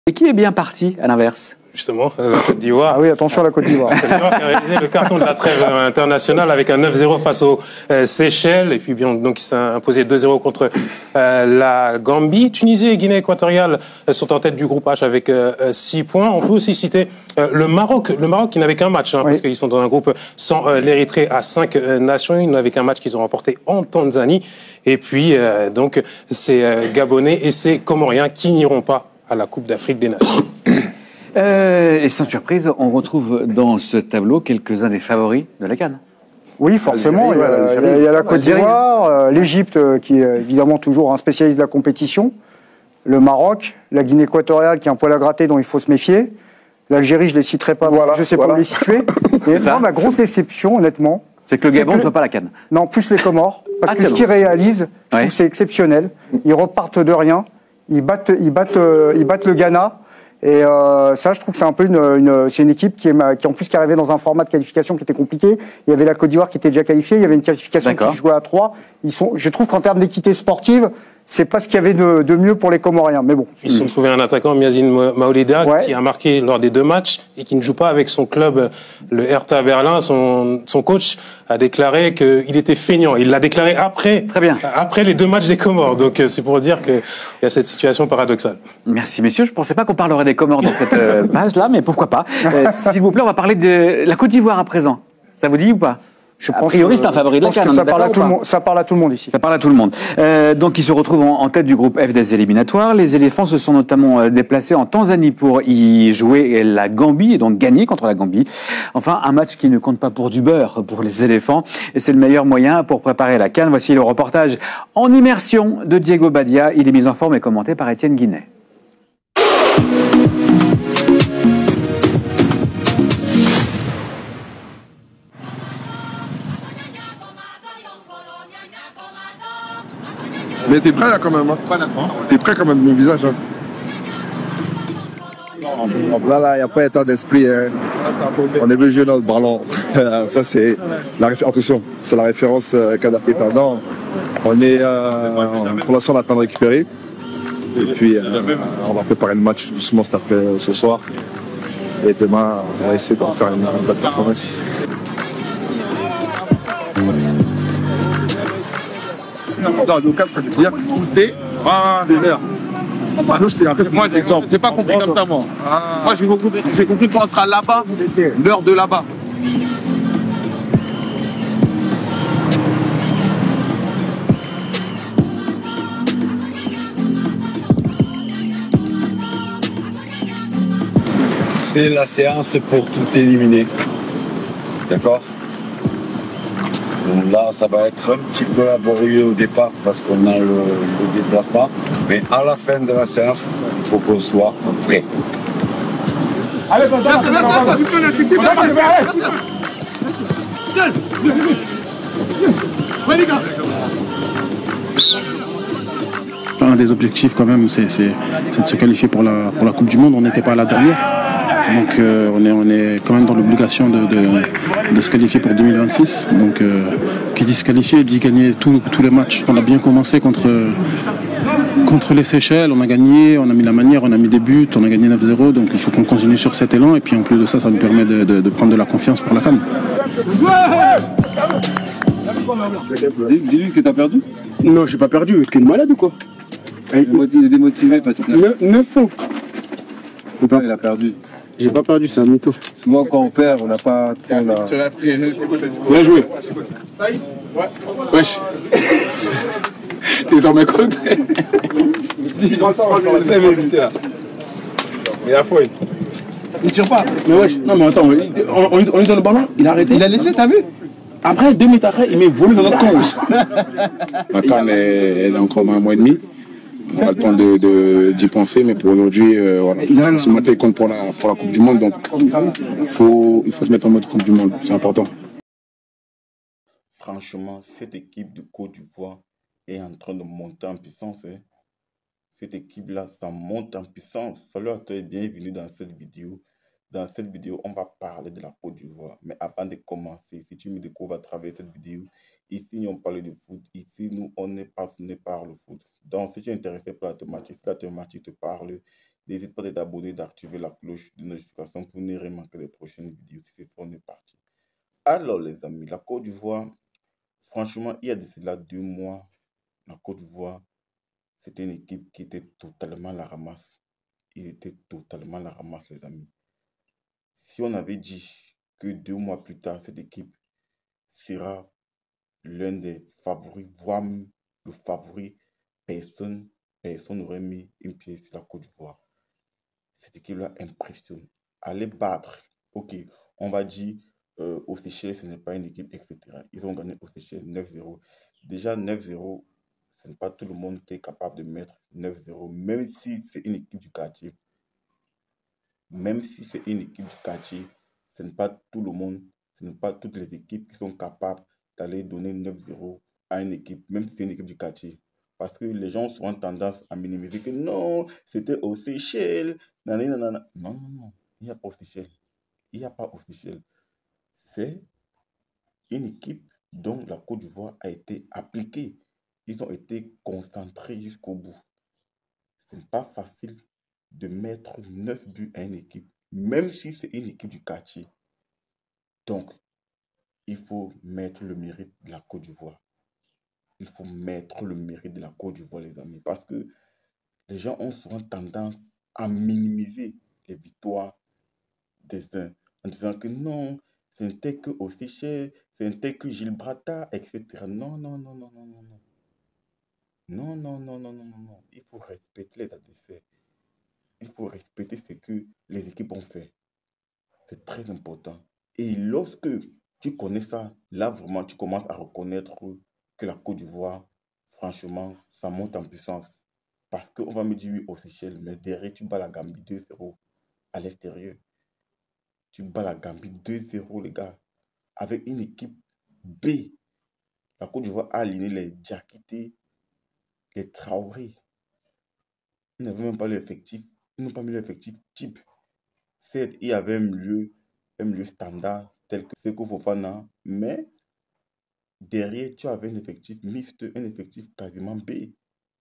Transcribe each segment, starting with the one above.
Et qui est bien parti, à l'inverse? Justement, la Côte d'Ivoire. Ah oui, attention à la Côte d'Ivoire. Qui a réalisé le carton de la trêve internationale avec un 9-0 face aux Seychelles. Et puis, bien, donc, il s'est imposé 2-0 contre la Gambie. Tunisie et Guinée équatoriale sont en tête du groupe H avec 6 points. On peut aussi citer le Maroc. Le Maroc qui n'avait qu'un match, oui, parce qu'ils sont dans un groupe sans l'Érythrée à 5 nations. Ils n'avaient qu'un match qu'ils ont remporté en Tanzanie. Et puis, donc, c'est Gabonais et c'est Comoriens qui n'iront pas à la Coupe d'Afrique des Nations. Et sans surprise, on retrouve dans ce tableau quelques-uns des favoris de la CAN. Oui, forcément. Il y a la Côte d'Ivoire, l'Égypte, qui est évidemment toujours un spécialiste de la compétition, le Maroc, la Guinée équatoriale, qui est un poil à gratter, dont il faut se méfier. L'Algérie, je ne les citerai pas, je ne sais pas où les situer. Et moi, ma grosse déception, honnêtement, c'est que le Gabon ne soit pas à la CAN. Non, plus les Comores, parce que ce qu'ils réalisent, je trouve que c'est exceptionnel. Ils repartent de rien, ils battent le Ghana. Et ça, je trouve que c'est un peu c'est une équipe qui en plus qui arrivait dans un format de qualification qui était compliqué. Il y avait la Côte d'Ivoire qui était déjà qualifiée, il y avait une qualification qui jouait à 3. Je trouve qu'en termes d'équité sportive, c'est pas ce qu'il y avait de mieux pour les Comoriens. Mais bon. Ils ont trouvé un attaquant, Miazine Maolida, qui a marqué lors des 2 matchs et qui ne joue pas avec son club, le Hertha Berlin. Son coach a déclaré qu'il était feignant. Il l'a déclaré après les 2 matchs des Comores. Donc c'est pour dire qu'il y a cette situation paradoxale. Merci messieurs. Je ne pensais pas qu'on parlerait des Comores dans cette page-là, mais pourquoi pas. S'il vous plaît, on va parler de la Côte d'Ivoire à présent. Ça vous dit ou pas? A priori, c'est un favori de la CAN. Ça parle à tout le monde ici. Ça parle à tout le monde. Donc, ils se retrouvent en tête du groupe F des éliminatoires. Les éléphants se sont notamment déplacés en Tanzanie pour y jouer la Gambie et donc gagner contre la Gambie. Enfin, un match qui ne compte pas pour du beurre pour les éléphants. Et c'est le meilleur moyen pour préparer la CAN. Voici le reportage en immersion de Diego Badia. Il est mis en forme et commenté par Étienne Guinet. Mais t'es prêt là quand même, hein? T'es prêt quand même, mon visage, hein? Là, il n'y a pas état d'esprit, hein. On est venu jouer notre ballon. Ça, c'est la référence. Attention, c'est la référence Kadhafi. Non, on est pour l'instant, on attend de récupérer. Et puis, on va préparer le match doucement ce soir. Et demain, on va essayer de faire une bonne performance. Dans le local, ça veut dire tout est l'heure. Moi, j'ai pas compris comme ça, moi. Moi, j'ai compris qu'on sera là-bas, l'heure de là-bas. C'est la séance pour tout éliminer. D'accord? Là, ça va être un petit peu laborieux au départ parce qu'on a le déplacement. Mais à la fin de la séance, il faut qu'on soit frais. Allez, un des objectifs quand même, c'est de se qualifier pour la Coupe du Monde. On n'était pas à la dernière. Donc on est quand même dans l'obligation de se qualifier pour 2026. Donc qui dit se qualifier dit gagner tous les matchs. On a bien commencé contre les Seychelles, on a gagné, on a mis la manière, on a mis des buts, on a gagné 9-0. Donc il faut qu'on continue sur cet élan. Et puis en plus de ça, ça nous permet de prendre de la confiance pour la CAN. Dis-lui que t'as perdu. Non, j'ai pas perdu. Tu es malade ou quoi? Il est démotivé parce que... 9 fois. Il a perdu. J'ai pas perdu, c'est un mytho. Souvent quand on perd, on n'a pas trop la... Bien joué. Wesh. Désormais contre. Il a fouillé. Il tire pas. Mais wesh, non mais attends, on lui donne le ballon, il a arrêté. Il a laissé, t'as vu? Après, 2 minutes après, il met volé dans notre camp. Attends, mais elle a encore un mois et demi. On a le temps d'y penser, mais pour aujourd'hui, voilà. Ce matin, il compte pour la Coupe du Monde, donc il faut se mettre en mode Coupe du Monde, c'est important. Franchement, cette équipe de Côte d'Ivoire est en train de monter en puissance. Hein. Cette équipe-là, ça monte en puissance. Salut à toi et bienvenue dans cette vidéo. Dans cette vidéo, on va parler de la Côte d'Ivoire. Mais avant de commencer, si tu me découvres à travers cette vidéo, ici, on parle de foot. Ici, nous, on est passionné par le foot. Donc, si tu es intéressé par la thématique, si la thématique te parle, N'hésite pas à t'abonner, d'activer la cloche de notification pour ne rien manquer les prochaines vidéos. Si c'est fait, on est parti. Alors les amis, la Côte d'Ivoire, franchement, il y a de cela 2 mois, la Côte d'Ivoire, c'était une équipe qui était totalement à la ramasse. Ils étaient totalement à la ramasse, les amis. Si on avait dit que 2 mois plus tard, cette équipe sera l'un des favoris, voire même le favori, personne n'aurait mis une pièce sur la Côte d'Ivoire. Cette équipe-là impressionne. Aller battre, ok, on va dire, aux Seychelles, ce n'est pas une équipe, etc. Ils ont gagné aux Seychelles 9-0. Déjà 9-0, ce n'est pas tout le monde qui est capable de mettre 9-0, même si c'est une équipe du quartier. Même si c'est une équipe du quartier, ce n'est pas tout le monde, ce n'est pas toutes les équipes qui sont capables d'aller donner 9-0 à une équipe, même si c'est une équipe du quartier. Parce que les gens ont souvent tendance à minimiser que non, c'était aux Seychelles. Nanana. Non, non, non, il n'y a pas aux Seychelles. Il n'y a pas aux Seychelles. C'est une équipe dont la Côte d'Ivoire a été appliquée. Ils ont été concentrés jusqu'au bout. Ce n'est pas facile de mettre 9 buts à une équipe, même si c'est une équipe du quartier. Donc, il faut mettre le mérite de la Côte d'Ivoire. Il faut mettre le mérite de la Côte d'Ivoire, les amis, parce que les gens ont souvent tendance à minimiser les victoires des uns en disant que non, ce n'était que au Seychelles, ce n'était que Gibraltar, etc. Non, non, non, non, non, non, non. Non, non, non, non, non, non, non. Il faut respecter les adversaires. Il faut respecter ce que les équipes ont fait. C'est très important. Et lorsque tu connais ça, là vraiment, tu commences à reconnaître que la Côte d'Ivoire, franchement, ça monte en puissance. Parce qu'on va me dire oui aux Seychelles, mais derrière, tu bats la Gambie 2-0 à l'extérieur. Tu bats la Gambie 2-0, les gars. Avec une équipe B. La Côte d'Ivoire a aligné les Diakité, les Traoré. Ils n'avaient même pas l'effectif. Ils n'ont pas mis l'effectif type. Certes, il y avait un milieu standard tel que Seko Fofana, mais derrière, tu avais un effectif mixte, un effectif quasiment B.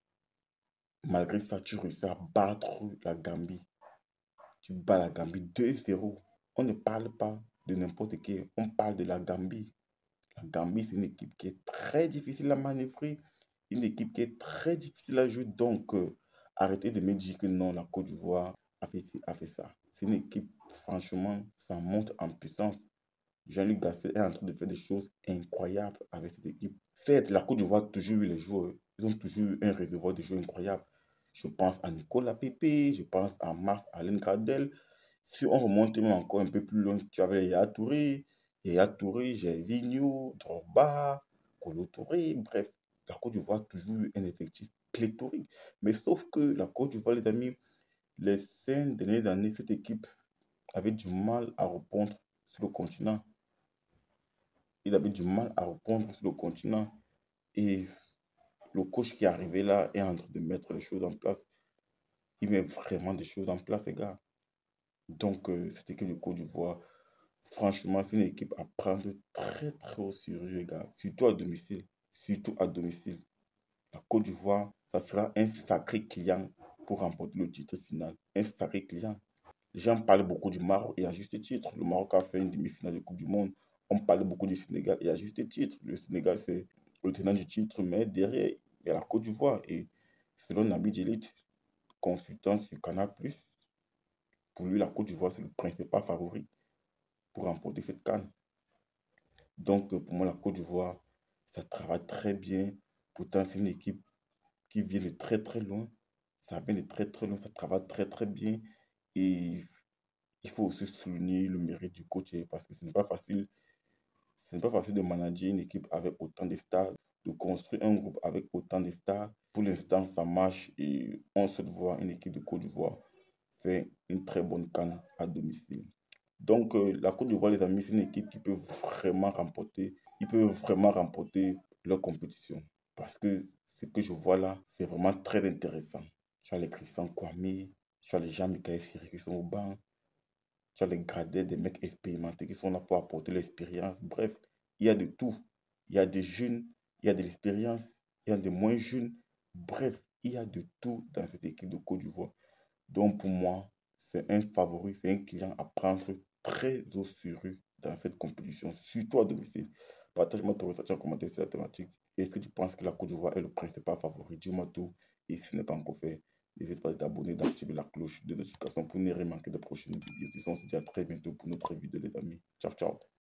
Malgré ça, tu réussis à battre la Gambie. Tu bats la Gambie 2-0. On ne parle pas de n'importe qui, on parle de la Gambie. La Gambie, c'est une équipe qui est très difficile à manœuvrer, une équipe qui est très difficile à jouer. Donc, arrêtez de me dire que non, la Côte d'Ivoire a fait ça. C'est une équipe, franchement, ça monte en puissance. Jean-Luc Gasset est en train de faire des choses incroyables avec cette équipe. Certes, la Côte d'Ivoire a toujours eu les joueurs. Ils ont toujours eu un réservoir de joueurs incroyables. Je pense à Nicolas Pepe, je pense à Mars Alain Gradel. Si on remonte même encore un peu plus loin, tu avais Yaya Touré, Gervinho, Drogba, Kolo Touré. Bref, la Côte d'Ivoire a toujours eu un effectif pléthorique. Mais sauf que la Côte d'Ivoire, les amis, les 5 dernières années, cette équipe avait du mal à répondre sur le continent. Il avait du mal à répondre sur le continent. Et le coach qui est arrivé là est en train de mettre les choses en place. Il met vraiment des choses en place, les gars. Donc, cette équipe de Côte d'Ivoire, franchement, c'est une équipe à prendre très, très au sérieux, les gars. Surtout à domicile. Surtout à domicile. La Côte d'Ivoire, ça sera un sacré client pour remporter le titre final. Un sacré client. Les gens parlent beaucoup du Maroc et à juste titre. Le Maroc a fait une demi-finale de Coupe du Monde. On parle beaucoup du Sénégal et à juste titre. Le Sénégal, c'est le tenant du titre, mais derrière, il y a la Côte d'Ivoire. Et selon Naby Djelit, consultant sur Canal+, pour lui, la Côte d'Ivoire, c'est le principal favori pour remporter cette CAN. Donc, pour moi, la Côte d'Ivoire, ça travaille très bien. Pourtant, c'est une équipe qui vient de très, très loin. Ça vient de très, très loin. Ça travaille très, très bien. Et il faut aussi souligner le mérite du coach parce que ce n'est pas facile. Ce n'est pas facile de manager une équipe avec autant de stars, de construire un groupe avec autant de stars. Pour l'instant, ça marche et on se voit une équipe de Côte d'Ivoire fait une très bonne CAN à domicile. Donc, la Côte d'Ivoire, les amis, c'est une équipe qui peut vraiment remporter, leur compétition. Parce que ce que je vois là, c'est vraiment très intéressant. Tu as les Christian Kwame, tu as les Jean-Michel Siri qui sont au banc, tu as les gradés, des mecs expérimentés qui sont là pour apporter l'expérience. Bref, il y a de tout. Il y a des jeunes, il y a de l'expérience, il y a des moins jeunes. Bref, il y a de tout dans cette équipe de Côte d'Ivoire. Donc pour moi, c'est un favori, c'est un client à prendre très au sérieux dans cette compétition, surtout à domicile. Partage-moi ton ressenti en commentaire sur la thématique. Est-ce que tu penses que la Côte d'Ivoire est le principal favori? Dis-moi tout. Et si ce n'est pas encore fait, n'hésite pas à t'abonner, d'activer la cloche de notification pour ne rien manquer de prochaines vidéos. On se dit à très bientôt pour notre vidéo, les amis. Ciao, ciao.